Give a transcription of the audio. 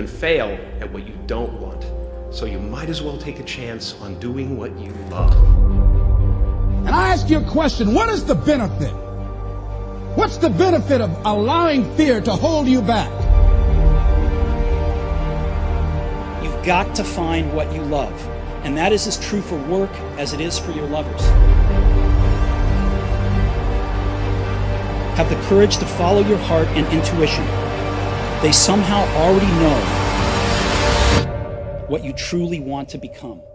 can fail at what you don't want. So you might as well take a chance on doing what you love. And I ask you a question, what is the benefit? What's the benefit of allowing fear to hold you back? You've got to find what you love, and that is as true for work as it is for your lovers. Have the courage to follow your heart and intuition. They somehow already know what you truly want to become.